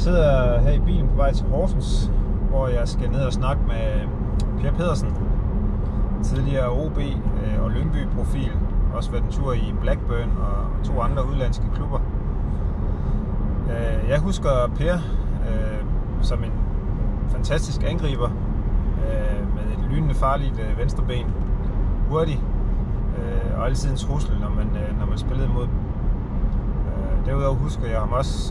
sidder her i bilen på vej til Horsens, hvor jeg skal ned og snakke med Per Pedersen, tidligere OB og Lyngby-profil. Også været en tur i Blackburn og 2 andre udlandske klubber. Jeg husker Per som en fantastisk angriber med et lynende farligt venstreben, hurtig og altid en trussel, når man spillede mod dem. Derudover husker jeg ham også.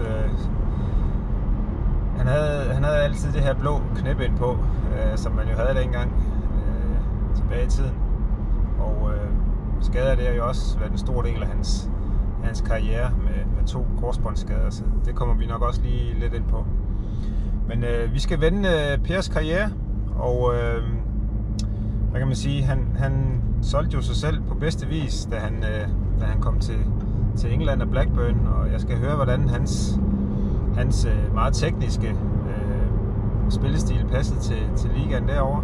Han havde altid det her blå knæbind på, som man jo havde dengang tilbage i tiden. Og skader det har jo også været en stor del af hans karriere med 2 korsbåndsskader, så det kommer vi nok også lige lidt ind på. Men vi skal vende Pers karriere, og hvad kan man sige, han solgte jo sig selv på bedste vis, da han kom til England og Blackburn, og jeg skal høre, hvordan hans meget tekniske spillestil passede til ligaen derovre.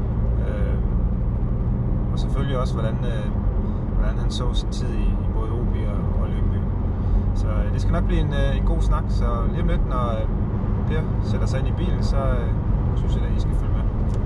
Og selvfølgelig også, hvordan han så sin tid i både OB og Lyngby. Så det skal nok blive en god snak, så lige om lidt, når Per sætter sig ind i bilen, så synes jeg, at I skal følge med.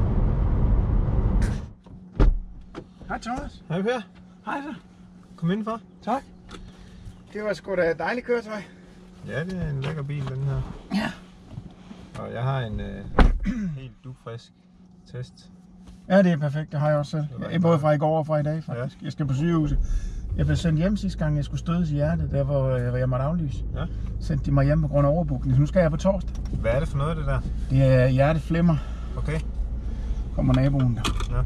Hej Thomas. Hej Per. Hej så. Kom indenfor. Tak. Det var sgu da et dejligt køretøj. Ja, det er en lækker bil, den her. Ja. Og jeg har en helt dugfrisk test. Ja, det er perfekt. Det har jeg også selv. Jeg er både fra i går og fra i dag, faktisk. Ja. Jeg skal på sygehuset. Jeg blev sendt hjem sidste gang, jeg skulle stødes i hjertet, der hvor jeg måtte aflyse. Ja. Sendte de mig hjem på grund af overbookning, så nu skal jeg på torsdag. Hvad er det for noget, det der? Det er hjerteflimmer. Okay. Kommer naboen der. Ja.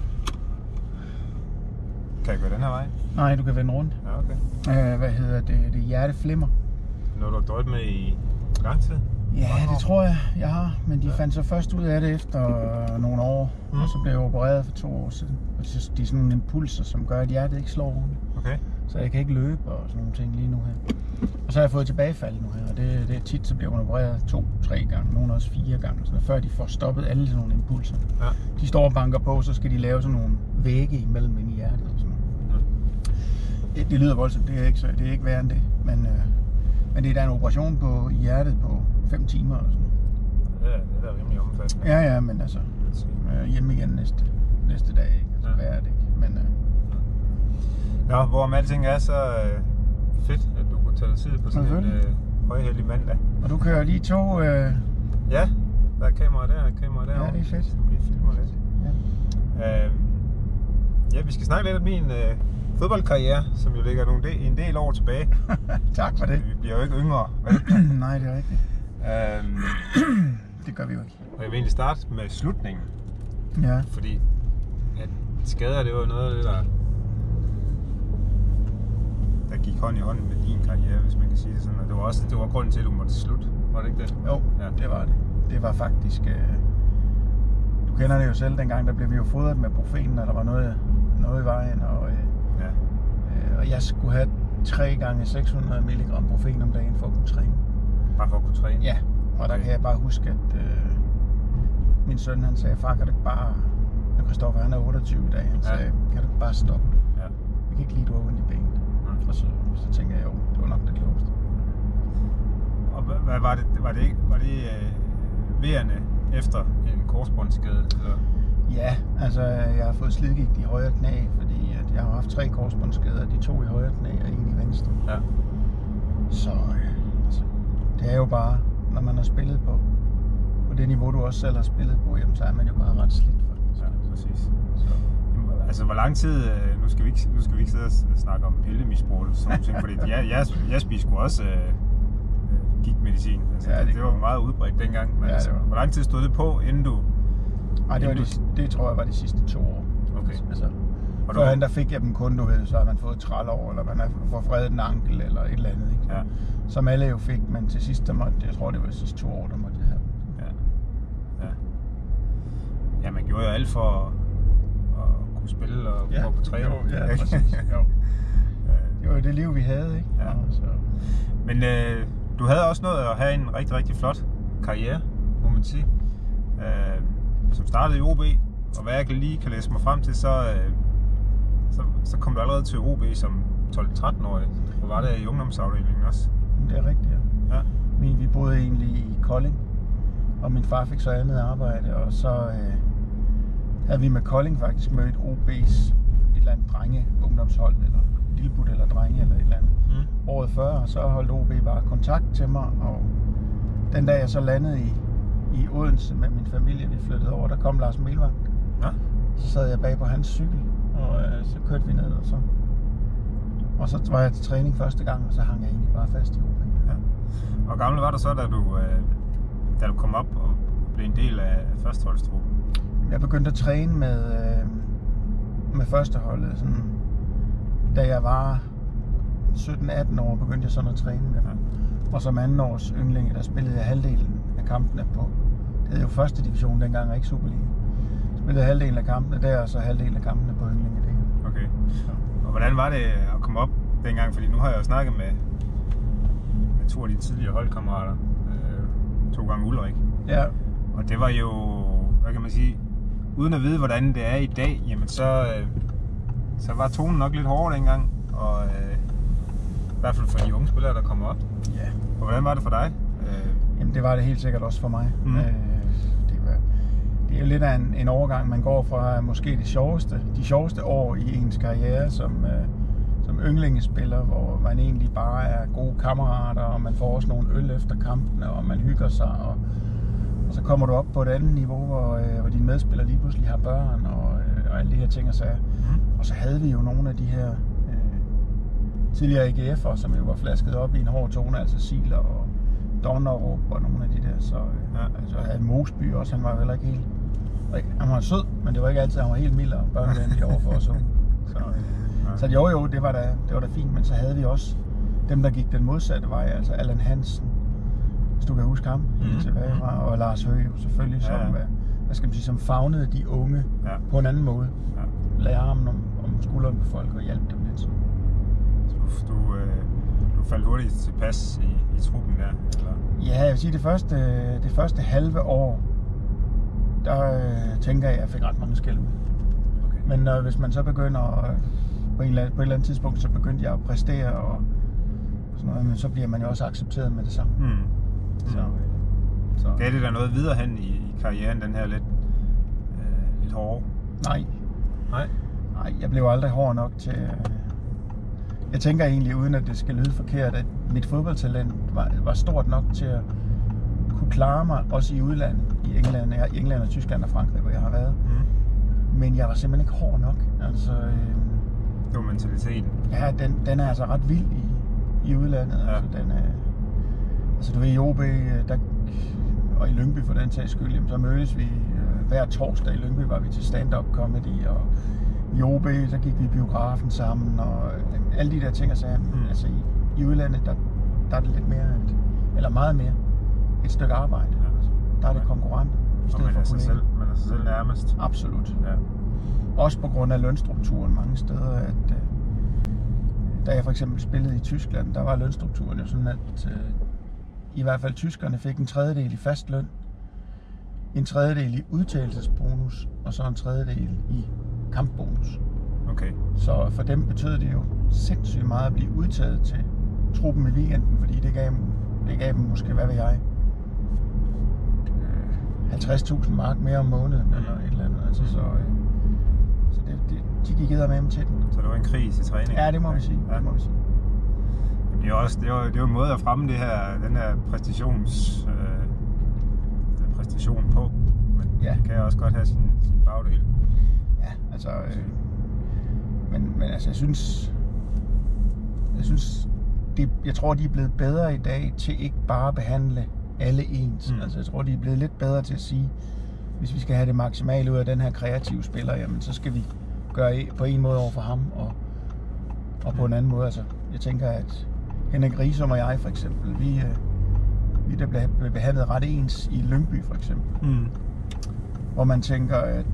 Kan jeg gå den her vej? Nej, du kan vende rundt. Ja, okay. Hvad hedder det? Det er hjerteflimmer. Noget, du har drømt med i lang tid? Ja, det tror jeg har. Men de fandt så først ud af det efter nogle år. Og så blev jeg opereret for 2 år siden. Og de er sådan nogle impulser, som gør, at hjertet ikke slår ordentligt. Okay. Så jeg kan ikke løbe og sådan nogle ting lige nu her. Og så har jeg fået tilbagefald nu her. Og det er tit, så bliver man opereret 2-3 gange. Nogle også 4 gange. Sådan, før de får stoppet alle sådan nogle impulser. Ja. De står og banker på, så skal de lave sådan nogle vægge imellem ind i hjertet. Og sådan. Ja. Det lyder voldsomt. Det er ikke værre end det. Men det er da en operation i hjertet på 5 timer eller sådan. Ja, det er da rimelig omfattende. Ja, men altså hjemme igen næste dag, ikke? Altså, hvad er det ikke? Men Nå, hvorom alting er så fedt, at du kunne tage dig tid på sådan en højhellig mandag. Og du kører lige 2... Ja, der er kamera der, kamera der. Ja, det er fedt. Så lige filmer lidt. Ja. Vi skal snakke lidt om min fodboldkarriere, som jo ligger en del år tilbage. Tak for det. Vi bliver jo ikke yngre, vel? Nej, det er rigtigt. Det gør vi jo ikke. Og jeg vil egentlig starte med slutningen. Ja. Fordi at skader, det var noget af det, der gik hånd i hånd med din karriere, hvis man kan sige det sådan. Og det var grunden til, at du måtte slutte. Var det ikke det? Jo, ja. Det var det. Det var faktisk... Du kender det jo selv, dengang der blev vi jo fodret med Brufen, når der var noget i vejen. Og jeg skulle have 3 gange 600 mg Brufen om dagen for at kunne træne. Bare for at kunne træne? Ja, og der kan jeg bare huske, at min søn han sagde, far, kan du ikke bare... Christoffer, han er 28 i dag, han sagde, kan du ikke bare stoppe? Ja. Jeg kan ikke lide, du har ondt i benet. Og så tænkte jeg, jo, det var nok det klogeste. Og hvad var det værende efter en korsbåndsskade? Eller? Ja, altså jeg har fået slidgigt i højre knæ, fordi at jeg har haft 3 korsbåndsskader, de 2 i højre knæ og 1 i venstre. Ja. Så altså, det er jo bare, når man har spillet på det niveau, du også selv har spillet på, jamen, så er man jo bare ret slidt faktisk. Ja, præcis. Så. Altså, hvor lang tid, nu skal vi ikke sidde og snakke om pillemisbrug og sådan noget, fordi jeg spiste sgu også gigtmedicin. Altså, ja, det var meget udbredt dengang, men altså, hvor lang tid stod det på, inden du... Nej, det tror jeg var de sidste 2 år. Okay. Altså, førhen der fik jeg dem kun, du ved, så har man fået trælår, eller man har fået fredet en ankel, eller et eller andet, ikke? Ja. Som alle jo fik, men til sidst, jeg tror det var de sidste 2 år, der måtte jeg have dem. Ja, man gjorde jo alt for at kunne spille og gå på træne. Ja, præcis. Jo. Det var jo det liv, vi havde, ikke? Ja. Så. Men du havde også nået at have en rigtig, rigtig flot karriere, må man sige. Som startede i OB, og hvad jeg lige kan læse mig frem til, så kom du allerede til OB som 12-13-årig, og var der i ungdomsafdelingen også. Det er rigtigt, ja. boede egentlig i Kolding, og min far fik så andet arbejde, og så havde vi med Kolding faktisk mødt OB's et eller andet drenge ungdomshold, eller lillebut eller drenge eller et eller andet. Året før, og så holdt OB bare kontakt til mig, og den dag jeg så landede i Odense med min familie, vi flyttede over, der kom Lars Melvang. Ja. Så sad jeg bag på hans cykel, og så kørte vi ned, og så var jeg til træning første gang, og så hang jeg egentlig bare fast i OB. Ja. Hvor gammel var du så, da du kom op og blev en del af førsteholdstruppen? Jeg begyndte at træne med førsteholdet, sådan, da jeg var 17-18 år, begyndte jeg sådan at træne med dem. Og som anden års yndlinge, der spillede jeg halvdelen af kampene på. Det hed jo første division dengang, og ikke Superliga. Jeg spillede halvdelen af kampene der, og så halvdelen af kampene på yndlinge der. Okay. Og hvordan var det at komme op dengang? Fordi nu har jeg jo snakket med 2 af dine tidligere holdkammerater. 2 gange Ulrik. Ja. Og det var jo, hvad kan man sige, uden at vide, hvordan det er i dag, jamen så var tonen nok lidt hårdere dengang. Og i hvert fald for de unge spillere, der kommer op. Ja. Og hvordan var det for dig? Jamen det var det helt sikkert også for mig. Det er jo lidt af en overgang, man går fra måske de sjoveste år i ens karriere som yndlingespiller, hvor man egentlig bare er gode kammerater, og man får også nogle øl efter kampene, og man hygger sig, og så kommer du op på et andet niveau, hvor dine medspillere lige pludselig har børn, og alle de her ting og sager. Og så havde vi jo nogle af de her tidligere AGF'ere, som jo var flasket op i en hård tone, altså Siler og Donnerup og nogle af de der, så altså havde Mosby også, han var jo heller ikke helt, han var sød, men det var ikke altid, han var helt mild og børnevenlig overfor os. Så jo, det var da fint, men så havde vi også dem, der gik den modsatte vej, altså Allan Hansen, hvis du kan huske ham, helt tilbage fra, og Lars Høgh selvfølgelig, som, hvad skal man sige, som favnede de unge på en anden måde. Lagde armen om skulderen på folk og hjalp dem lidt. Så du faldt hurtigt tilpas i truppen der? Eller? Ja, jeg vil sige, det første halve år, der tænker jeg, at jeg fik ret mange skæld ud. Okay. Men hvis man så begynder, på et eller andet tidspunkt, så begyndte jeg at præstere og sådan noget, men så bliver man jo også accepteret med det samme. Så. Gav det der noget videre hen i karrieren, den her lidt hårde? Nej, jeg blev aldrig hård nok til. Jeg tænker egentlig, uden at det skal lyde forkert, at mit fodboldtalent var stort nok til at kunne klare mig, også i udlandet, i England og Tyskland og Frankrig, hvor jeg har været. Men jeg var simpelthen ikke hård nok. Altså, det var mentaliteten. Ja, den er altså ret vild i udlandet. Ja. Altså, du ved, i OB, og i Lyngby for den sags skyld, så mødtes vi hver torsdag i Lyngby, var vi til stand-up comedy, og i OB, så gik vi i biografen sammen, og alle de der ting og sager. Altså i udlandet, der er det lidt mere, eller meget mere, et stykke arbejde. Altså, der er det konkurrenter. Og man er sig selv nærmest. Absolut. Ja. Også på grund af lønstrukturen mange steder, at da jeg for eksempel spillede i Tyskland, der var lønstrukturen jo sådan, at i hvert fald tyskerne fik en tredjedel i fast løn, en tredjedel i udtalelsesbonus, og så en tredjedel i kampbonus. Okay. Så for dem betød det jo sindssygt meget at blive udtaget til truppen i weekenden, fordi det gav dem måske, hvad ved jeg, 50.000 mark mere om måneden, eller et eller andet. Altså, så de gik med dem til den. Så det var en kris i træning? Ja, det må vi sige. Ja. Det må vi sige. Det er jo en måde at fremme den her præstation på, men det kan også godt have sin bagdel. Ja, altså, men altså, jeg tror, de er blevet bedre i dag til ikke bare at behandle alle ens. Altså, jeg tror, de er blevet lidt bedre til at sige, hvis vi skal have det maksimale ud af den her kreative spiller, jamen, så skal vi gøre på en måde over for ham, og på en anden måde. Altså, jeg tænker, at Henrik Riesum og jeg, for eksempel, vi der blev behandlet ret ens i Lyngby, for eksempel. Hvor man tænker, at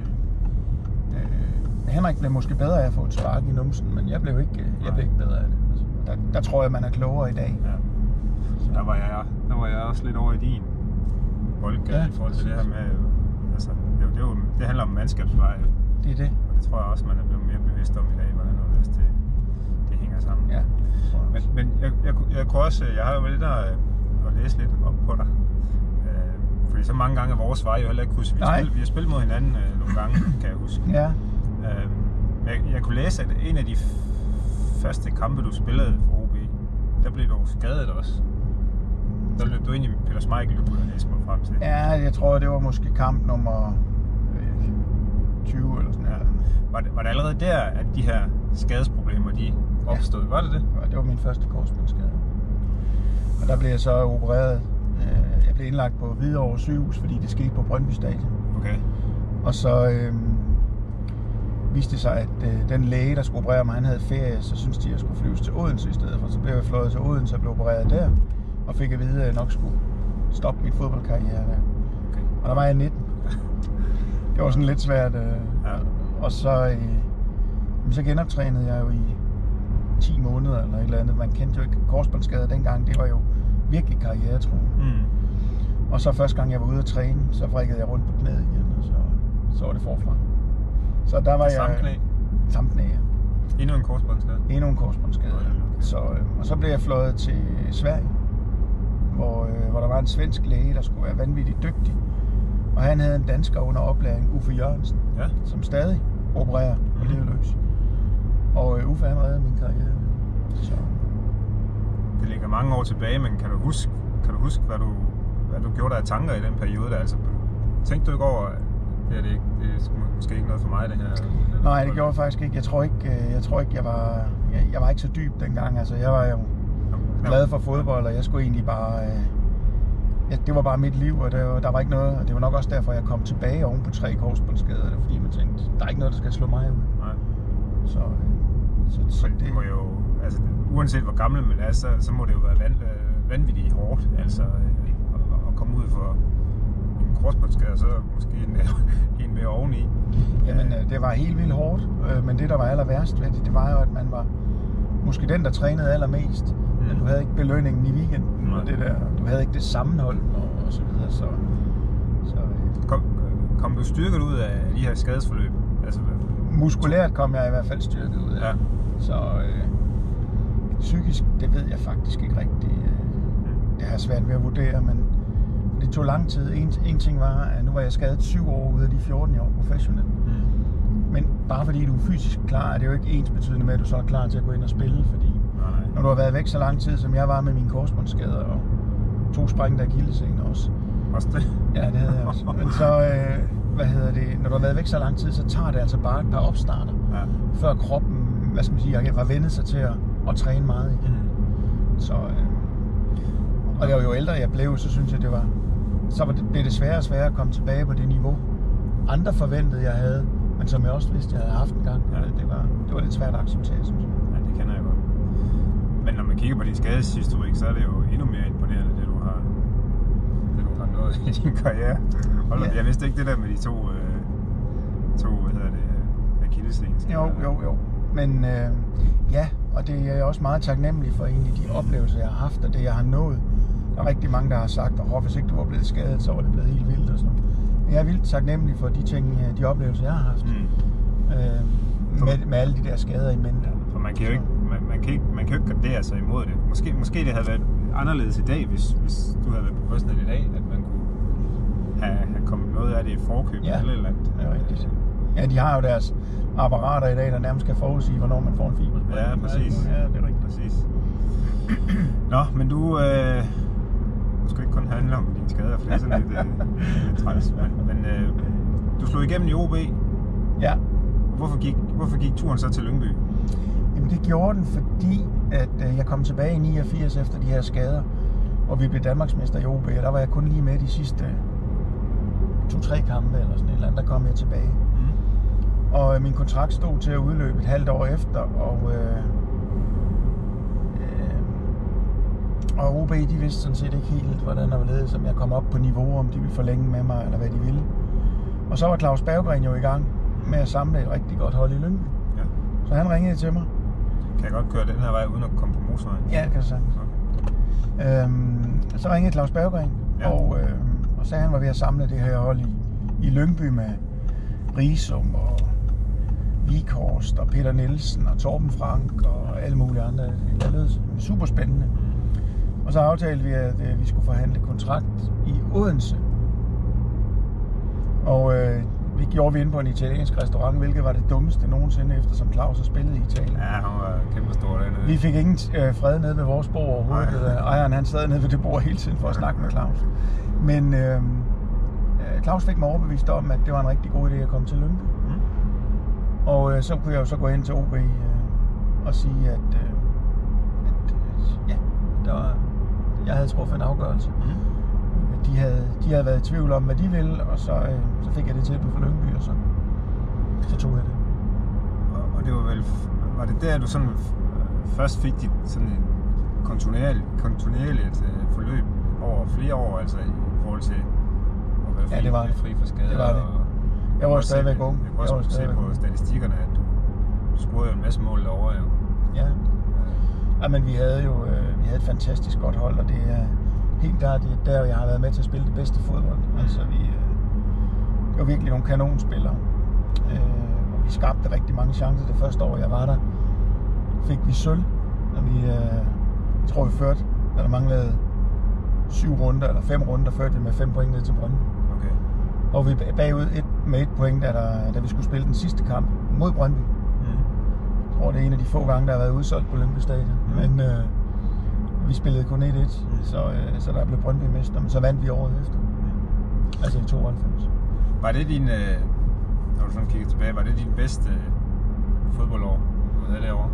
Henrik blev måske bedre af at få et spark i numsen, men jeg blev ikke bedre af det. Altså, der tror jeg, man er klogere i dag. Ja. Der var jeg også lidt over i din boldgade i forhold til det her med, altså, det handler om mandskabspleje. Det er det. Og det tror jeg også, man er blevet mere bevidst om i dag, hvordan det hænger sammen. Ja. Men jeg kunne også, jeg har jo lidt at læse lidt op på dig. Fordi så mange gange er vores veje jo heller ikke huske. Vi har spillet mod hinanden nogle gange, kan jeg huske. Ja. Jeg kunne læse, at en af de første kampe, du spillede for OB, der blev du skadet også. Der løb du ind i Peter Schmeichel, du kunne læse mig frem til. Ja, jeg tror, det var måske kamp nummer 20 eller sådan noget. Ja. Var det allerede der, at de her skadesproblemer, de opstod? Ja. Var det det? Ja, det var min første korsbåndsskade. Og der blev jeg så opereret. Jeg blev indlagt på Hvidovre sygehus, fordi det skete på Brøndby Stadion. Okay. Og så viste det sig, at den læge, der skulle operere mig, han havde ferie, så syntes de, at jeg skulle flyves til Odense i stedet for. Så blev jeg fløjet til Odense og blev opereret der, og fik at vide, at jeg nok skulle stoppe min fodboldkarriere der. Okay. Og der var jeg 19. Det var sådan lidt svært. Og så genoptrænede jeg jo i 10 måneder eller et eller andet. Man kendte jo ikke korsbåndsskader dengang. Det var jo virkelig karrieretro. Og så første gang jeg var ude at træne, så vrikkede jeg rundt på knæet igen, og så var det forfra. Så der var samme knæ? Samme knæ, ja. Endnu en korsbåndsskade? Endnu en korsbåndsskade, ja. Og så blev jeg fløjet til Sverige, hvor der var en svensk læge, der skulle være vanvittigt dygtig. Og han havde en dansker under oplæring, Uffe Jørgensen, som stadig opererer på livet løs. Og Uffe, han reddede min karriere. Så. Det ligger mange år tilbage, men kan du huske hvad du gjorde der af tanker i den periode der? Altså, tænkte du ikke over, det er måske ikke noget for mig, det her? Nej, det gjorde jeg faktisk ikke. Jeg tror ikke, jeg var ikke så dyb dengang. Altså, jeg var jo glad for fodbold, og jeg skulle egentlig bare... det var bare mit liv, og der var ikke noget... Og det var nok også derfor, jeg kom tilbage oven på 3 korsbåndsskader. Det var fordi, man tænkte, der er ikke noget, der skal slå mig ud. Nej. Så det må jo... Altså, uanset hvor gammel man er, så må det jo være vanvittigt hårdt. Altså, at komme ud for en korsbåndsskade, så måske en mere oveni. Jamen, det var helt vildt hårdt, men det, der var aller værst ved det var jo, at man var måske den, der trænede allermest, men du havde ikke belønningen i weekenden, og det der, du havde ikke det sammenhold og så videre, så Kom du styrket ud af de her skadesforløb? Altså, muskulært kom jeg i hvert fald styrket ud af. Ja. Så psykisk, det ved jeg faktisk ikke rigtigt. Det har jeg svært ved at vurdere, men det tog lang tid. En ting var, at nu var jeg skadet 7 år ud af de 14 år professionelt. Men bare fordi du er fysisk klar, er det jo ikke ensbetydende med, at du så er klar til at gå ind og spille, fordi når du har været væk så lang tid, som jeg var med mine korsbåndsskader og 2 sprængte akillessener også. Også det? Ja, det havde jeg også. Men så, når du har været væk så lang tid, så tager det altså bare et par opstarter, før kroppen, har vendet sig til at træne meget igen. Så, og jo ældre jeg blev, så synes jeg, blev det sværere og sværere at komme tilbage på det niveau, andre forventede, jeg havde, men som jeg også vidste, jeg havde haft en gang. Det var lidt svært at acceptere, synes jeg. Ja, det kender jeg godt. Men når man kigger på din skadeshistorik, så er det jo endnu mere imponerende, det du har nået i din karriere. Jeg vidste ikke det der med de to akillessener. Jo. Men og det er jeg også meget taknemmelig for egentlig de oplevelser, jeg har haft, og det jeg har nået. Der er rigtig mange, der har sagt, at hvis ikke du var blevet skadet, så var det blevet helt vildt og sådan noget. Men jeg er vildt taknemmelig for de oplevelser, jeg har haft. Med alle de der skader i mente. For man kan jo ikke gardere sig imod det. Måske det havde været anderledes i dag, hvis du havde været professionel i dag, at man kunne have kommet noget af det i forkøb eller andet. Ja, rigtigt. Ja, de har jo deres apparater i dag, der nærmest kan forudsige, hvornår man får en fibersprængning. Ja, præcis. Ja, det er rigtigt. Præcis. Nå, men du skal ikke kun handle om dine skader, for det er sådan lidt træls. Men du slog igennem i OB. Ja. Hvorfor gik turen så til Lyngby? Jamen det gjorde den, fordi at jeg kom tilbage i 89 efter de her skader, og vi blev Danmarksmester i OB, og der var jeg kun lige med de sidste 2-3 kampe eller sådan et eller andet, der kom jeg tilbage. Og min kontrakt stod til at udløbe et halvt år efter, og OB, de vidste sådan set ikke helt, hvordan der var ledet, som jeg kom op på niveau, om de ville forlænge med mig, eller hvad de ville. Og så var Claus Berggren jo i gang med at samle et rigtig godt hold i Lyngby. Ja. Så han ringede til mig. Kan jeg godt køre den her vej, uden at komme på motorvejen? Ja, det kan du sagtens. Okay. Så ringede Claus Berggren, og sagde, han var ved at samle det her hold i Lyngby med Risum og Vikhorst og Peter Nielsen og Torben Frank og alle mulige andre. Det lød super spændende. Og så aftalte vi, at vi skulle forhandle kontrakt i Odense. Og vi gjorde vi inde på en italiensk restaurant, hvilket var det dummeste nogensinde, eftersom Claus har spillet i Italien. Ja, han var kæmpestor dernede. Vi fik ingen fred nede ved vores bord overhovedet. Ejeren han sad nede ved det bord hele tiden for at snakke med Claus. Men Claus fik mig overbevist om, at det var en rigtig god idé at komme til Lyngby. Og så kunne jeg jo så gå hen til OB og sige, at jeg havde truffet en afgørelse. De havde været i tvivl om, hvad de ville, og så fik jeg det tilbud for Lyngby, og så tog jeg det. Og det var det der, du sådan først fik dit sådan en kontinuerligt forløb over flere år, altså i forhold til at være fri for skader? Det var det. Jeg var stadigvæk ung. Jeg kunne også se på statistikkerne, at du scorede jo en masse mål derovre, jo. Ja, men vi havde et fantastisk godt hold, og det er helt klart, det er der, jeg har været med til at spille det bedste fodbold. Altså, vi var virkelig nogle kanonspillere. Og vi skabte rigtig mange chancer det første år, jeg var der. Fik vi sølv, og jeg tror, vi førte, der manglede 7 runder, eller 5 runder, førte vi med 5 point ned til Brøndby. Okay. Og vi bagud med 1 point, da vi skulle spille den sidste kamp mod Brøndby. Jeg tror, det er en af de få gange, der har været udsolgt på Lyngby Stadion. Men vi spillede kun 1-1, så der blev Brøndby mester, men så vandt vi året efter. Altså i 92. Var det din, når du sådan kigger tilbage, var det din bedste fodboldår, du havde derovre?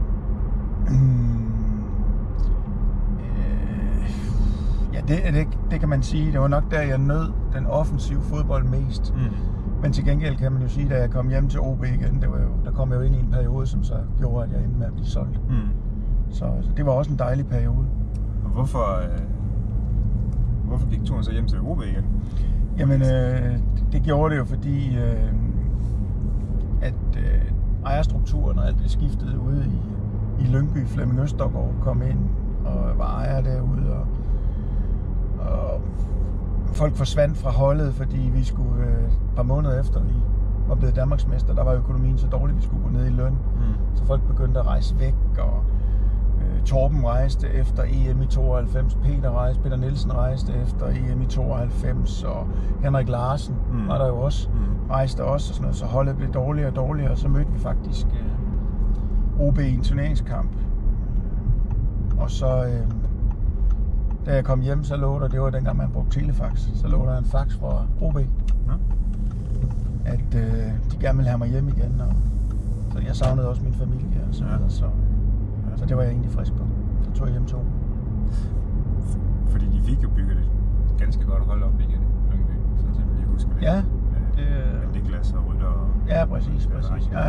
Ja, det kan man sige. Det var nok der, jeg nød den offensive fodbold mest. Men til gengæld kan man jo sige, da jeg kom hjem til OB igen, der kom jeg jo ind i en periode, som så gjorde, at jeg endte med at blive solgt. Så det var også en dejlig periode. Og hvorfor gik turen så hjem til OB igen? Jamen, det gjorde det jo, fordi at ejerstrukturen og alt det skiftede ude i Lyngby. Flemming Østergaard kom ind og var ejer derude, og folk forsvandt fra holdet, fordi vi skulle et par måneder efter vi var blevet Danmarksmester, der var økonomien så dårlig, vi skulle gå ned i løn. Så folk begyndte at rejse væk, og Torben rejste efter EM i 92, Peter Nielsen rejste efter EM i 92, og Henrik Larsen var der jo også, rejste også og sådan noget, så holdet blev dårligere og dårligere, og så mødte vi faktisk OB i en turneringskamp. Og så da jeg kom hjem, så lå der, det var dengang man brugte telefax, så lå der en fax fra OB, at de gerne ville have mig hjem igen, og så jeg savnede også min familie og så videre, så det var jeg egentlig frisk på. Så tog jeg hjem til OB. Fordi de fik jo bygget et ganske godt hold op igen, Lyngby, sådan som jeg lige husker det. Ja. Med Niklas og Rytter og... Ja, præcis. Ja.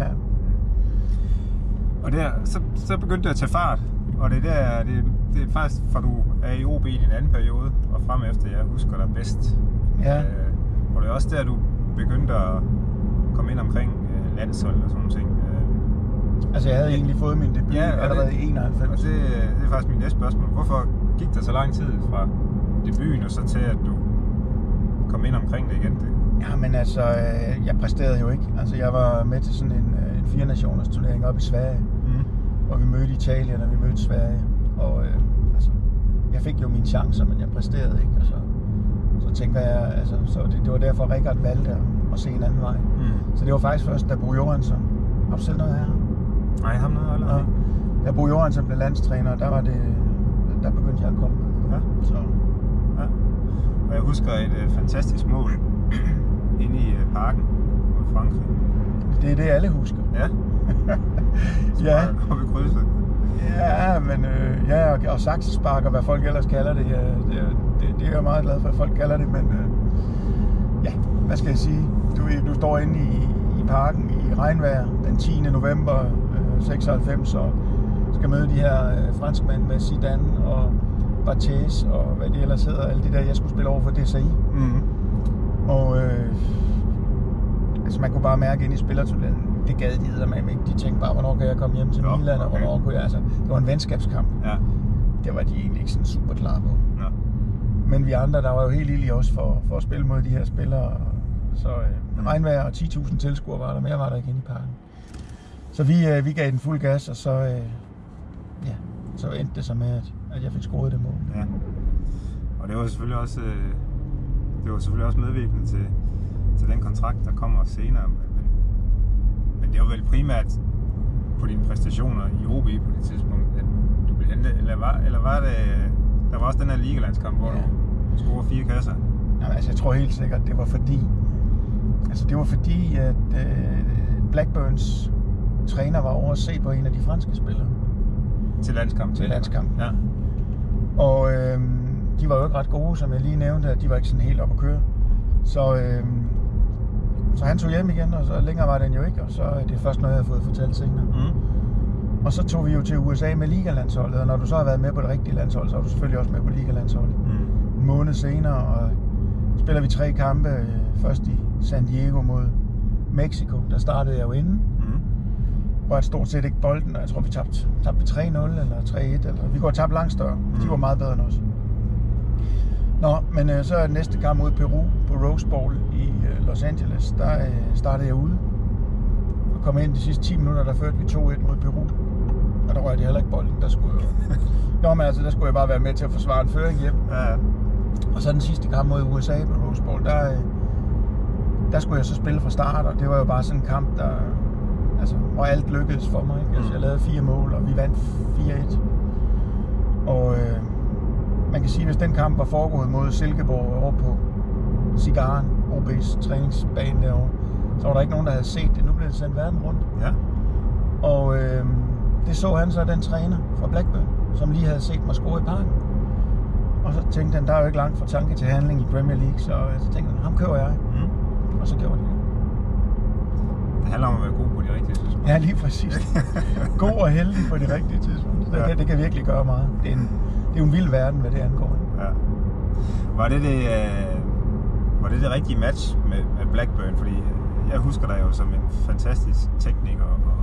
Og der, så begyndte det at tage fart, og det er faktisk fra du er i OB i din anden periode, og frem efter jeg husker dig bedst. Ja. Og det er også der, du begyndte at komme ind omkring landshold og sådan nogle ting. Altså jeg havde egentlig fået min debut allerede i 91. Og det er faktisk mit næste spørgsmål. Hvorfor gik der så lang tid fra debuten og så til, at du kom ind omkring det igen? Ja, men altså, jeg præsterede jo ikke. Altså jeg var med til sådan en 4-nationers turnering op i Sverige, hvor vi mødte Italien, og vi mødte Sverige. Og altså, jeg fik jo mine chancer, men jeg præsterede ikke. Og så tænker jeg, altså, så det var derfor Richard valgte at se en anden vej. Så det var faktisk først, da Bo Johansson, har du selv noget her? Nej, ham noget aldrig. Ja. Da Bo Johansson blev landstræner, der begyndte jeg at komme. Ja. Og jeg husker et fantastisk mål inde i parken mod Frankrig. Det er det, alle husker. Ja. Ja. Og vi krydsede. Ja, men og saksespark og hvad folk ellers kalder det, det er jeg meget glad for, at folk kalder det, men ja, hvad skal jeg sige? Du står inde i parken i regnvejr den 10. november 96 og skal møde de her franskmænd med Zidane og Barthez og hvad de ellers hedder, alle de der, jeg skulle spille over for DSI. Og altså man kunne bare mærke ind i spillerturneringen, det gad de eddermame ikke. De tænkte bare, hvornår kan jeg komme hjem til Milan, og hvornår kunne jeg, altså det var en venskabskamp. Ja. Det var de egentlig ikke sådan super klar på. Ja. Men vi andre, der var jo helt illige også for at spille mod de her spillere. Så regnvejr og 10.000 tilskuere var der, mere var der ikke inde i parken. Så vi gav den fuld gas, og så endte det så med, at at jeg fik scoret det mål. Ja. Og det var selvfølgelig også medvirkende til den kontrakt, der kommer senere. Men det var vel primært på dine præstationer i OB på det tidspunkt, at du blev hentet, eller var det, der var også den her ligalandskamp, hvor du scorede 4 kasser? Jamen, altså jeg tror helt sikkert, det var fordi, at Blackburns træner var over at se på en af de franske spillere. Til landskamp. Ja. Og de var jo ikke ret gode, som jeg lige nævnte, at de var ikke sådan helt op at køre. Så han tog hjem igen, og så længere var den jo ikke, og så er det først noget, jeg har fået fortalt senere. Og så tog vi jo til USA med ligalandsholdet, og når du så har været med på det rigtige landshold, så er du selvfølgelig også med på ligalandsholdet. En måned senere, og spiller vi 3 kampe, først i San Diego mod Mexico, der startede jeg jo inden. Hvor jeg stort set ikke bolden, og jeg tror vi tabte 3-0 eller 3-1, eller vi går tabt langt større. De var meget bedre end os. Nå, men så er næste kamp mod Peru på Rose Bowl i Los Angeles. Der startede jeg ude og kom ind de sidste 10 minutter, der førte vi 2-1 mod Peru. Og der rørte jeg heller ikke bolden. Der skulle jeg bare være med til at forsvare en føring hjem. Ja. Og så den sidste kamp mod USA på Rose Bowl, der skulle jeg så spille fra start, og det var jo bare sådan en kamp, hvor alt lykkedes for mig. Ikke? Altså, jeg lavede 4 mål, og vi vandt 4-1. Og man kan sige, at hvis den kamp var foregået mod Silkeborg over på Cigaren, OB's træningsbane derovre, så var der ikke nogen, der havde set det. Nu blev det sendt verden rundt. Ja. Og det så han så, den træner fra Blackburn, som lige havde set mig score i parken. Og så tænkte han, der er jo ikke langt fra tanke til handling i Premier League, så tænkte han, ham køber jeg. Og så gjorde de det. Det handler om at være god på de rigtige tidspunkter. Ja, lige præcis. God og heldig på de rigtige tidspunkter. Det kan virkelig gøre meget. Det er jo en vild verden, hvad det angår. Ja. Var det det rigtige match med Blackburn? Fordi jeg husker dig jo som en fantastisk tekniker, og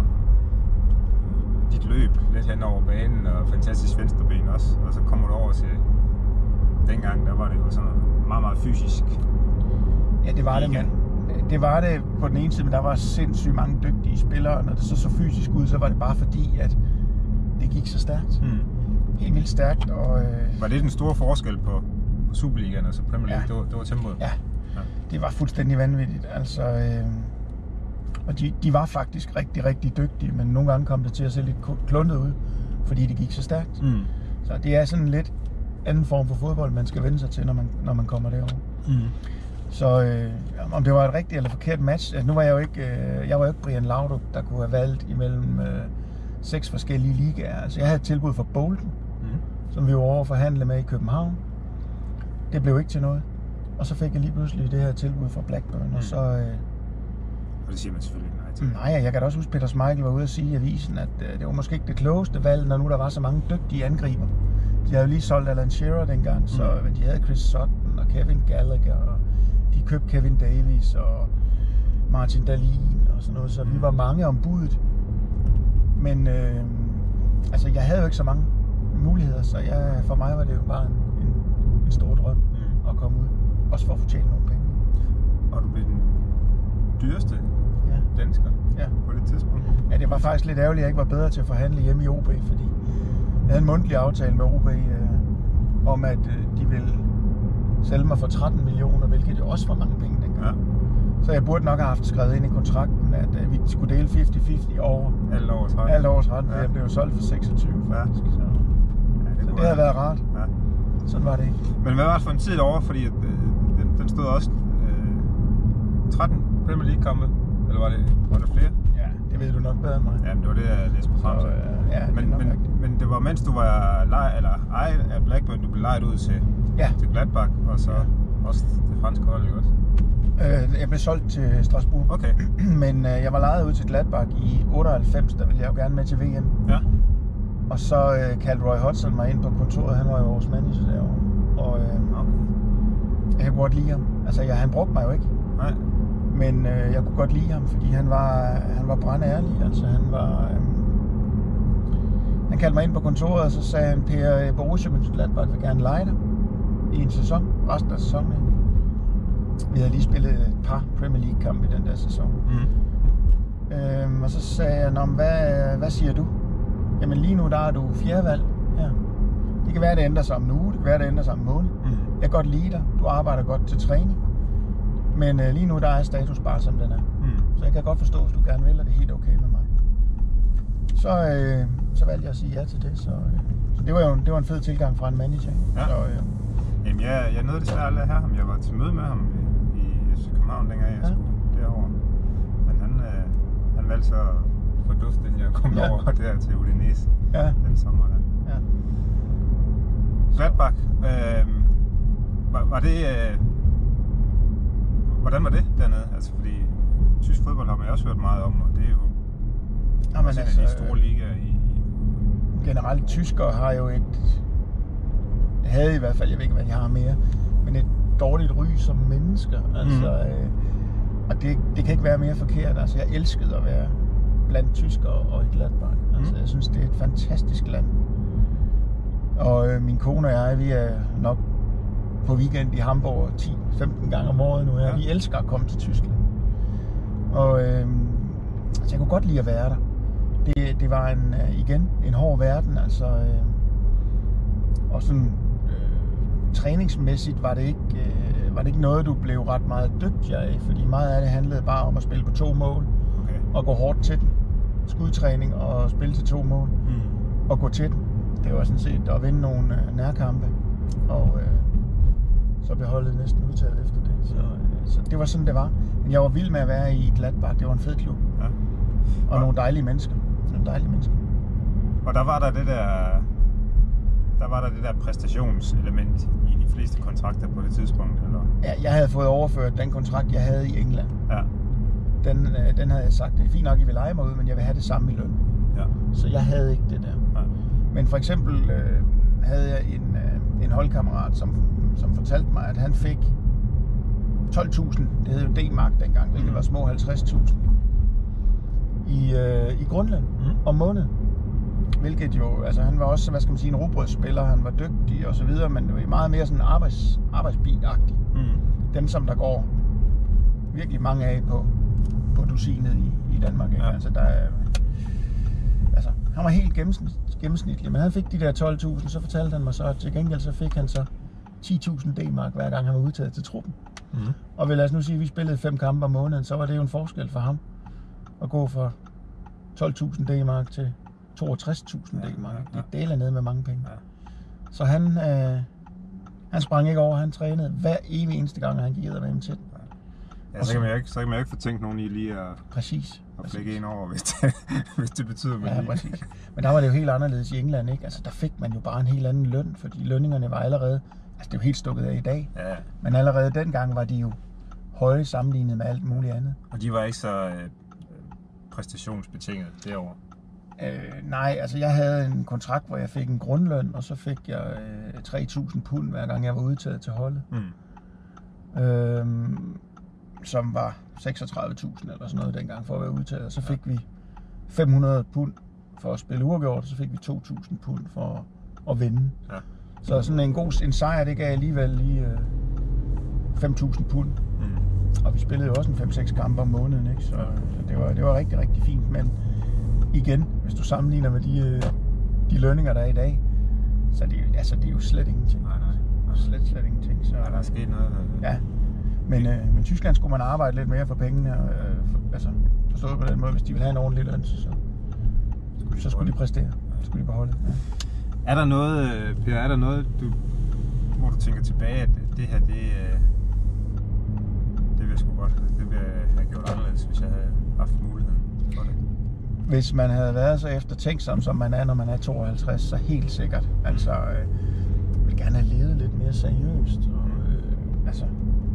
dit løb lidt hen over banen, og fantastisk venstreben også. Og så kommer du over til dengang, der var det jo sådan meget, meget fysisk. Ja, det var det, men det var det på den ene side, men der var sindssygt mange dygtige spillere. Når det så fysisk ud, så var det bare fordi, at det gik så stærkt. Helt vildt stærkt. Og var det den store forskel på Superligaen og så Premier League? Det var tempoet? Ja, det var fuldstændig vanvittigt. Altså, og de var faktisk rigtig, rigtig dygtige, men nogle gange kom det til at se lidt kluntet ud, fordi det gik så stærkt. Så det er sådan lidt anden form for fodbold, man skal vende sig til, når man kommer derover. Så om det var et rigtigt eller forkert match, altså, nu var jeg jo ikke, Brian Laudrup, der kunne have valgt imellem 6 forskellige ligaer. Altså jeg havde et tilbud fra Bolton, som vi var over at forhandle med i København. Det blev ikke til noget. Og så fik jeg lige pludselig det her tilbud fra Blackburn, og så... Og det siger man selvfølgelig nej til. Nej, jeg kan da også huske, Peter Schmeichel var ude at sige i avisen, at det var måske ikke det klogeste valg, når nu der var så mange dygtige angriber. De havde jo lige solgt Alan Shearer dengang, så de havde Chris Sutton og Kevin Gallagher, og de købte Kevin Davies og Martin Dahlin og sådan noget, så vi var mange om budet. Men altså, jeg havde jo ikke så mange muligheder, så for mig var det jo bare en stor drøm at komme ud, også for at fortjene nogle penge. Og du blev den dyreste dansker på det tidspunkt? Ja, det var faktisk lidt ærgerligt, at jeg ikke var bedre til at forhandle hjemme i OB, fordi jeg havde en mundtlig aftale med OB om, at de ville sælge mig for 13 millioner, hvilket jo også var mange penge dengang. Ja. Så jeg burde nok have haft skrevet ind i kontrakten, at vi skulle dele 50-50 over. Alt over 13. Alt over 13, for jeg blev jo solgt for 26 faktisk. Så det havde været rart. Ja. Sådan var det ikke. Men hvad var det for en tid derovre, fordi den stod også 13 Premier League kampe, eller var det flere? Ja, det ved du nok bedre end mig. Ja, men det var det, jeg læste på frem til. Men det var mens du var ejet af Blackburn, du blev lejet ud til Gladbach, og så også det franske hold, ikke også? Jeg blev solgt til Strasbourg. Okay. Men jeg var lejet ud til Gladbach i 98, der ville jeg jo gerne med til VM. Ja. Og så kaldte Roy Hodgson mig ind på kontoret, han var jo vores manager derovre. Og jeg kunne godt lide ham. Altså, han brugte mig jo ikke. Nej. Men jeg kunne godt lide ham, fordi han var brandærlig. Altså, han kaldte mig ind på kontoret, og så sagde han, Per, Borussia Mönchengladbach vil gerne lege dig i en sæson, resten af sæsonen. Vi havde lige spillet et par Premier League kampe i den der sæson. Og så sagde jeg, hvad siger du? Jamen lige nu, der er du 4. valg her. Det kan være, det ændrer sig om en uge, det kan være, det ændrer sig om en måned. Jeg kan godt lide dig, du arbejder godt til træning. Men lige nu, der er status bare som den er. Så jeg kan godt forstå, hvis du gerne vil, og det er helt okay med mig. Så valgte jeg at sige ja til det. Så det var en fed tilgang fra en manager. Ja. Så, jamen, jeg nåede desværre aldrig at have ham. Jeg var til møde med ham i FC København, dengang jeg skulle derovre. Men han valgte så at få duft, inden jeg kom over der til Udinese den sommer der. Ja. Gladbach, var det... hvordan var det dernede? Altså, fordi tysk fodbold har man også hørt meget om, og det er jo også en af de store ligaer i... Generelt tyskere har jo havde i hvert fald, jeg ved ikke, hvad de har mere, men et dårligt ry som mennesker. Altså, og det kan ikke være mere forkert. Altså, jeg elskede at være blandt tyskere og i Gladbach. Altså, jeg synes, det er et fantastisk land. Og min kone og jeg, vi er nok på weekend i Hamburg 10-15 gange om året nu her. Vi elsker at komme til Tyskland. Og altså, jeg kunne godt lide at være der. Det var en hård verden, altså, og sådan træningsmæssigt var det ikke noget, du blev ret meget dygtig af, fordi meget af det handlede bare om at spille på 2 mål, og gå hårdt til den. Skudtræning og spille til 2 mål, og gå til den. Det var sådan set at vinde nogle nærkampe, og så blev holdet næsten udtaget efter det. Så det var sådan, det var. Men jeg var vild med at være i Gladbach. Det var en fed klub. Ja. Og nogle dejlige mennesker. Og der var der det der præstationselement i de fleste kontrakter på det tidspunkt, eller? Ja, jeg havde fået overført den kontrakt, jeg havde i England. Ja. Den havde jeg sagt, det er fint nok, I vil lege mig ud, men jeg vil have det samme i løn. Ja. Så jeg havde ikke det der. Ja. Men for eksempel havde jeg en holdkammerat, som fortalte mig, at han fik 12.000, det hed jo D-mark dengang, hvilket var små 50.000 i grundløn om måneden. Hvilket jo, altså han var også, hvad skal man sige, en rugbrødsspiller, han var dygtig og så videre, men det var meget mere sådan arbejdsbil-agtig. Dem, som der går virkelig mange af på dusinet i Danmark. Ikke? Ja. Altså, han var helt gennemsnitlig, men han fik de der 12.000, så fortalte han mig så, at til gengæld så fik han så 10.000 D-mark hver gang han var udtaget til truppen. Og lad os nu sige, at vi spillede 5 kampe om måneden, så var det jo en forskel for ham at gå fra 12.000 D-mark til 62.000 D-mark. Det deler ned med mange penge. Ja. Så han sprang ikke over, han trænede hver evig eneste gang, han gik med til den. Ja, så kan man jo ikke få tænkt nogen i lige at flække en over, hvis det betyder noget. Ja, præcis. Men der var det jo helt anderledes i England, ikke? Altså, der fik man jo bare en helt anden løn, fordi lønningerne var allerede, altså det er jo helt stukket af i dag, men allerede dengang var de jo høje sammenlignet med alt muligt andet. Og de var ikke så præstationsbetinget derovre? Nej, altså jeg havde en kontrakt, hvor jeg fik en grundløn, og så fik jeg 3.000 pund, hver gang jeg var udtaget til holdet. Som var 36.000 eller sådan noget dengang for at være udtaget. Så fik vi 500 pund for at spille uafgjort, og så fik vi 2.000 pund for at vinde. Ja. Så sådan en sejr, det gav alligevel lige 5.000 pund. Og vi spillede jo også en 5-6 kampe om måneden, ikke? Så det var rigtig, rigtig fint. Men igen, hvis du sammenligner med de lønninger, der er i dag, så det er jo slet ingenting. Nej. Slet ingenting. Så, der er sket noget. Ja. Men Tyskland skulle man arbejde lidt mere for pengene, forstået på den måde, hvis de vil have en ordentlig løn, så skulle de præstere, så skulle de beholde. Ja. Er der noget, Per, hvor du tænker tilbage, at det her, det vil jeg sgu godt, det vil jeg have gjort anderledes, hvis jeg havde haft muligheden for det? Hvis man havde været så eftertænksom, som man er, når man er 52, så helt sikkert. Altså, jeg vil gerne have levet lidt mere seriøst, og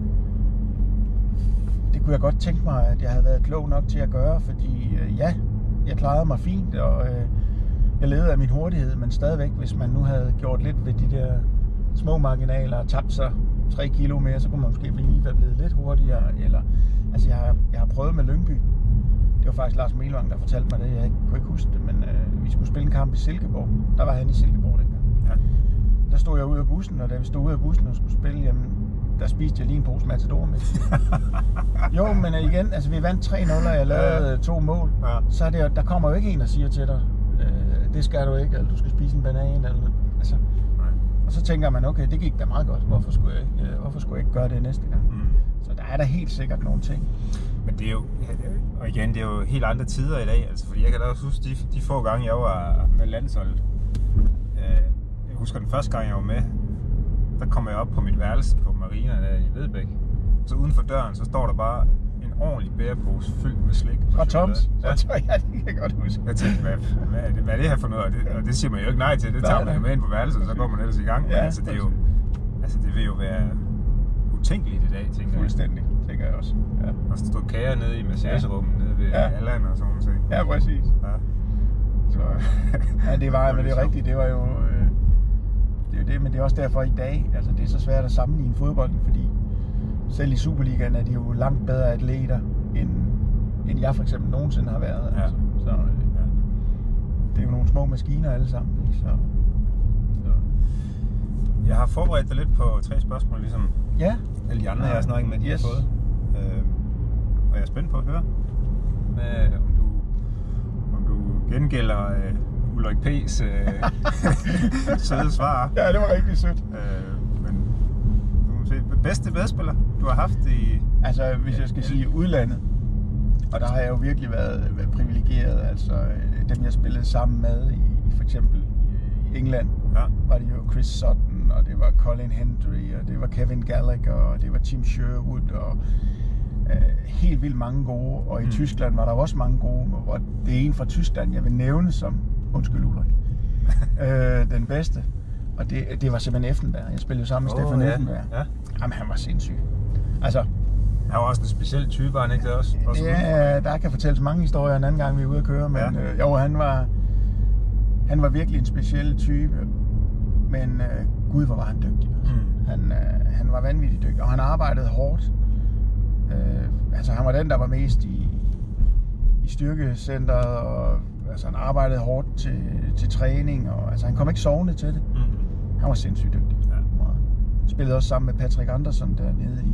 det kunne jeg godt tænke mig, at jeg havde været klog nok til at gøre, fordi jeg klarede mig fint, og jeg levede af min hurtighed, men stadigvæk, hvis man nu havde gjort lidt ved de der små marginaler og tabt sig 3 kilo mere, så kunne man måske lige være blevet lidt hurtigere, eller, altså jeg har prøvet med Lyngby. Det var faktisk Lars Melvang, der fortalte mig det, jeg kunne ikke huske det, men vi skulle spille en kamp i Silkeborg. Der var han i Silkeborg dengang. Ja. Der stod jeg ude af bussen, og da vi stod ude af bussen og skulle spille, jamen, der spiste jeg lige en pose Matador med. Jo, men igen, altså vi vandt 3-0, og jeg lavede 2 mål. Ja. Så er det jo, der kommer jo ikke en, der siger til dig, det skal du ikke, eller du skal spise en banan, eller altså. Og så tænker man, okay, det gik da meget godt. Hvorfor skulle jeg ikke gøre det næste gang? Så der er der helt sikkert nogle ting. Men det er jo, og igen, det er jo helt andre tider i dag, altså, fordi jeg kan da også huske de få gange, jeg var med landsholdet. Jeg husker den første gang, jeg var med, der kom jeg op på mit værelse på Marina der i Vedbæk. Så uden for døren, så står der bare en ordentlig bærepose fyldt med slik. Fra Toms? Ja, det kan jeg godt huske. Jeg tænkte, hvad er det her for noget? Og det siger man jo ikke nej til. Det tager man med ind på værelset, og så går man ellers i gang. Men altså, det vil jo være utænkeligt i dag, tænker jeg. Fuldstændig, tænker jeg også. Ja. Og så stod kager nede i massagerummet nede ved Alland og sådan noget. Ja, præcis. Ja. Så, ja, det var, men det er rigtigt. Det var jo... det er jo det, men det er også derfor i dag, altså det er så svært at sammenligne fodbolden, fordi selv i Superligaen er de jo langt bedre atleter, end jeg for eksempel nogensinde har været. Ja. Altså. Så det er jo nogle små maskiner alle sammen. Ikke? Så. Jeg har forberedt dig lidt på 3 spørgsmål, ligesom alle de andre, jeg har snakket med, de har fået. Og jeg er spændt på at høre, om du gengælder Ulrik P's søde svar. Ja, det var rigtig sødt. Men du må se, bedste medspiller, du har haft i... Altså, hvis jeg skal sige udlandet, og der har jeg jo virkelig været privilegeret, altså dem jeg spillede sammen med i for eksempel i England, var det jo Chris Sutton, og det var Colin Hendry, og det var Kevin Gallagher, og det var Tim Sherwood, og helt vildt mange gode, og i Tyskland var der også mange gode, og det er en fra Tyskland, jeg vil nævne som, undskyld Ulrik, den bedste, og det var simpelthen Effenberg. Jeg spillede jo sammen med Stefan Effenberg. Ja. Jamen, han var sindssyg. Altså, han var også en speciel type, han ikke det også? Ja, der kan fortælles mange historier en anden gang, vi er ude at køre, men jo, han var virkelig en speciel type, men gud, hvor var han dygtig. Han var vanvittigt dygtig, og han arbejdede hårdt. Altså, han var den, der var mest i styrkecentret, og altså, han arbejdede hårdt til træning, og altså, han kom ikke sovende til det. Han var sindssygt dygtig. Spillede også sammen med Patrick Andersson dernede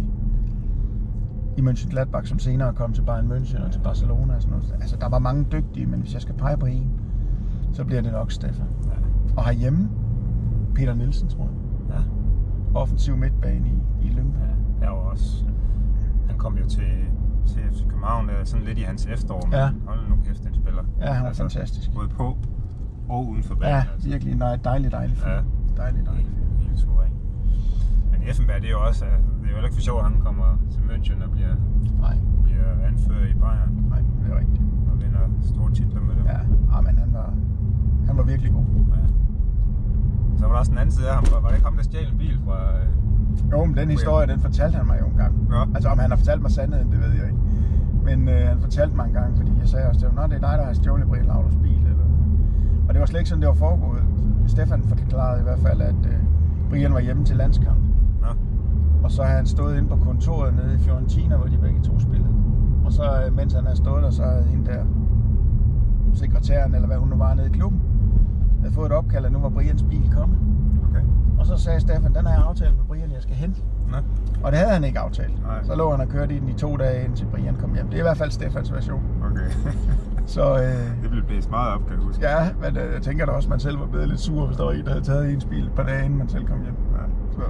i Mönchengladbach, som senere kom til Bayern München og til Barcelona og sådan noget. Altså, der var mange dygtige, men hvis jeg skal pege på en, så bliver det nok Stefan. Ja. Og herhjemme, Peter Nielsen, tror jeg. Ja. Offensiv midtbane i Lyngby. Ja, jeg var også. Han kom jo til FC København sådan lidt i hans efterår, men hold nu kæft, den spiller. Ja, han var fantastisk. Både på og uden for banen. Ja, altså. Virkelig dejlig fyr. Ja. Dejlig. Helt suveræn. Men Effenberg, det er jo også, det er jo ikke for sjovt, at han kommer til München og bliver anfører i Bayern. Nej, det er rigtigt. Og vinder store titler med dem. Ja, men han var virkelig god. Ja. Så var der også den anden side af ham. Var det ikke ham, der stjal en bil fra... Jo, men den historie, den fortalte han mig jo en gang. Ja. Altså, om han har fortalt mig sandheden, det ved jeg ikke. Men han fortalte mig en gang, fordi jeg sagde også til ham, det er dig, der har stjålet Brian Laudrups bil. Eller... Og det var slet ikke sådan, det var foregået. Stefan forklarede i hvert fald, at Brian var hjemme til landskamp. Ja. Og så havde han stået inde på kontoret nede i Fiorentina, hvor de begge to spillede. Og så, mens han havde stået der, så havde hende der, sekretæren, eller hvad hun nu var nede i klubben, havde fået et opkald, at nu var Brians bil kommet. Okay. Og så sagde Stefan, den har jeg aftalt med Brian, jeg skal hente. Nej. Og det havde han ikke aftalt. Nej. Så lå han og kørte i den i 2 dage, indtil Brian kom hjem. Det er i hvert fald Stefans version. Okay. Så, det blev blæst meget op, kan jeg huske. Ja, men jeg tænker da også, at man selv var blevet lidt sur, hvis der var en, der havde taget ens bil et par dage, inden man selv kom hjem. Ja. Så.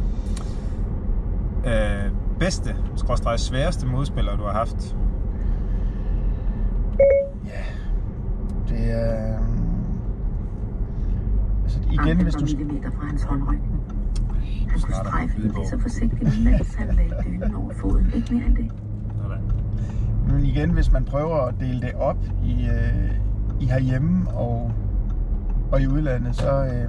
Bedste, sværeste modspiller, du har haft? Ja, det er... Altså igen, hvis du... fra hans håndryggen. Han skulle strejfe den lige så forsigtigt, mens han lagde dynen over foden. Ikke mere end det. Men igen, hvis man prøver at dele det op i herhjemme og i udlandet,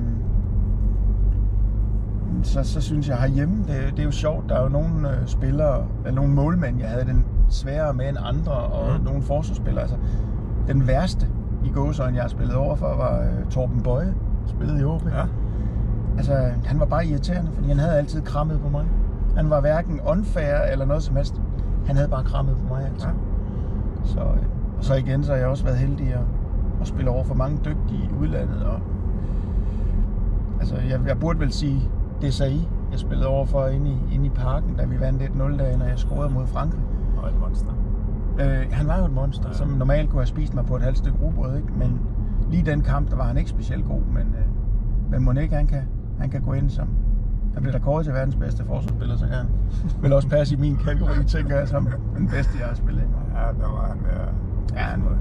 så synes jeg herhjemme, det er jo sjovt. Der er jo nogle spillere, eller nogle målmænd, jeg havde den sværere med end andre, og nogle forsvarsspillere. Altså, den værste i gåseøjne, jeg har spillet overfor, var Torben Bøje, spillede i OB. Ja. Altså, han var bare irriterende, fordi han havde altid krammet på mig. Han var hverken unfair eller noget som helst. Han havde bare krammet på mig altid. Ja. Så igen, så har jeg også været heldig at spille over for mange dygtige i udlandet. Og, altså, jeg burde vel sige Desailly, jeg spillede over for inde i parken, da vi vandt 1-0 dagen, når jeg scorede mod Frankrig. Og et monster. Han var jo et monster, som normalt kunne have spist mig på et halvt stykke rugbrød, ikke? Men lige den kamp, der var han ikke specielt god, men må ikke, han Han kan gå ind som... Han bliver da kåret til verdens bedste forsvarsspiller, så kan han vil også passe i min kategori, tænker jeg, som den bedste, jeg har spillet. Ja, der var han der. Ja, han var...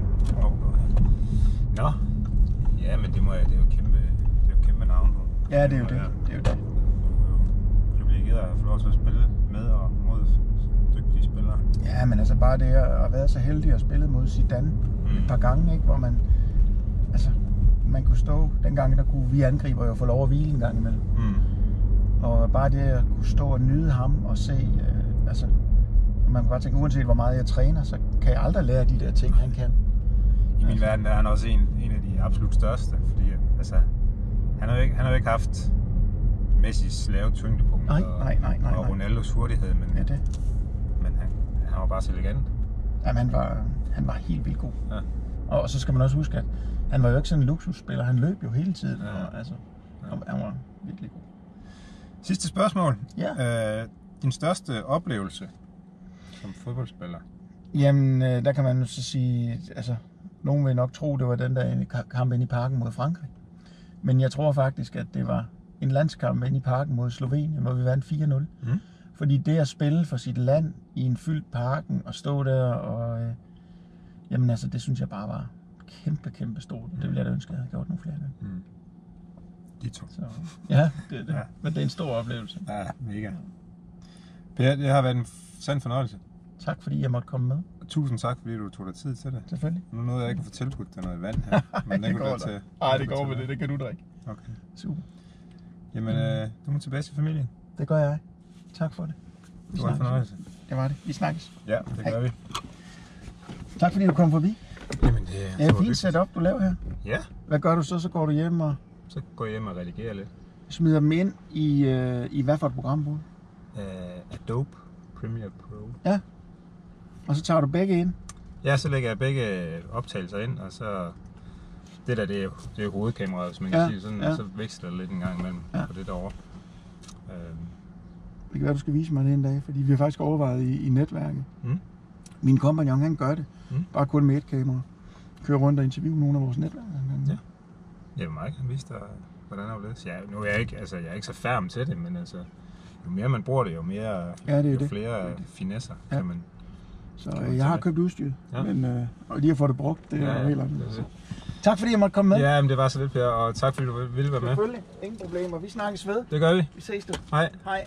Nå. Ja, men det er jo kæmpe navn. Ja, det er jo det. Det er jo det. Du bliver givet at få lov til at spille med og mod dygtige spillere. Ja, men altså bare det at være så heldig at spille mod Zidane et par gange, ikke? Hvor man... Altså, man kunne stå... Dengang der kunne vi angriber jo få lov at hvile en gang imellem. Og bare det at kunne stå og nyde ham og se... altså, man kan bare tænke, uanset hvor meget jeg træner, så kan jeg aldrig lære de der ting, han kan. I min verden er han også en af de absolut største, fordi altså, han har jo ikke haft Messis lave tyngdepunkt og Ronaldos hurtighed, men, ja, det. Men han var bare så elegant. Jamen, han var helt vildt god. Ja. Og så skal man også huske, at han var jo ikke sådan en luksusspiller, han løb jo hele tiden, ja. Og altså, han var virkelig god. Sidste spørgsmål. Ja. Din største oplevelse som fodboldspiller? Jamen, der kan man jo så sige, altså, nogen vil nok tro, det var den der kamp inde i parken mod Frankrig. Men jeg tror faktisk, at det var en landskamp inde i parken mod Slovenien, hvor vi vandt 4-0. Fordi det at spille for sit land i en fyldt parken og stå der og... jamen altså, det synes jeg bare var kæmpe stort. Det ville jeg da ønske, at jeg havde gjort nogle flere gange. De to. Så, ja, det er det. Ja. Men det er en stor oplevelse. Ja, mega. Per, det har været en sand fornøjelse. Tak fordi jeg måtte komme med. Tusind tak fordi du tog dig tid til det. Selvfølgelig. Nu nåede jeg ikke at få tilbudt dig noget vand her. Men det går til. Nej, det går med det. Det kan du drikke. Okay. Super. Jamen, du må tilbage til familien. Det gør jeg. Tak for det. Det var en fornøjelse. Det var det. Vi snakkes. Ja, det gør vi. Tak fordi du kom forbi. Jamen, det er fint setup, du laver her. Ja. Hvad gør du så? Så går du hjem og... Så går jeg hjem og redigerer lidt. Smider dem ind i hvad for et program, Bo? Adobe Premiere Pro. Ja. Og så tager du begge ind? Ja, så lægger jeg begge optagelser ind, og så... Det der, det er jo hovedkameraet, hvis man kan sige sådan, og så veksler det lidt en gang imellem på det derovre. Det kan være, du skal vise mig det en dag, fordi vi har faktisk overvejet i netværket. Min kompagnon, han gør det. Bare kun med et kamera. Kører rundt og interviewer nogle af vores netværk. Ja. Ja, mig kan vise dig, hvordan det er. Ja, nu er jeg ikke så færm til det, men altså, jo mere man bruger det, jo mere, jo flere finesser kan man. Så jeg har købt udstyr, men og lige at få det brugt, det er helt andet. Tak fordi jeg måtte komme med. Ja, men det var så lidt, Per, og tak fordi du ville være med. Selvfølgelig, ingen problemer. Vi snakkes ved. Det gør vi. Vi ses du. Hej. Hej.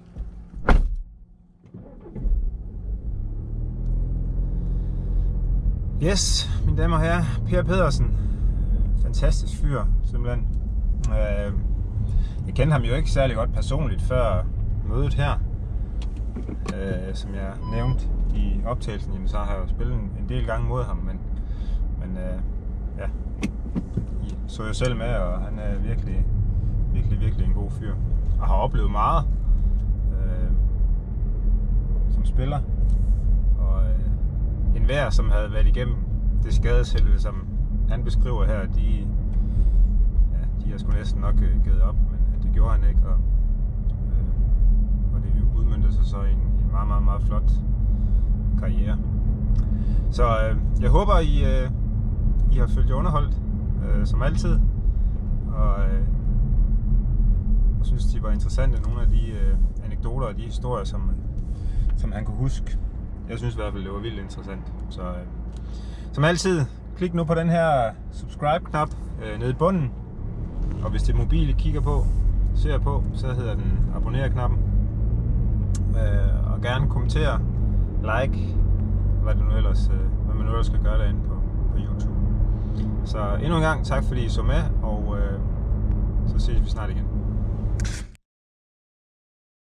Yes, mine damer og herrer, Per Pedersen. Fantastisk fyr, simpelthen. Jeg kendte ham jo ikke særlig godt personligt før mødet her. Som jeg nævnte i optagelsen, jamen, så har jeg jo spillet en del gange mod ham, men ja, I så jo selv med, og han er virkelig en god fyr. Og har oplevet meget som spiller. Og enhver, som havde været igennem det skadeshelvede, som han beskriver her, de har sgu næsten nok givet op, men det gjorde han ikke, og det udmøntede sig så i en meget flot karriere. Så jeg håber, I har følt jer underholdt, som altid, og jeg synes, de var interessante, nogle af de anekdoter og de historier, som han kunne huske. Jeg synes i hvert fald, det var vildt interessant. Så som altid, klik nu på den her subscribe-knap nede i bunden. Og hvis det er mobil, I ser på, så hedder den abonner-knappen. Og gerne kommentere, like, hvad man nu ellers skal gøre derinde på YouTube. Så endnu en gang tak fordi I så med, og så ses vi snart igen.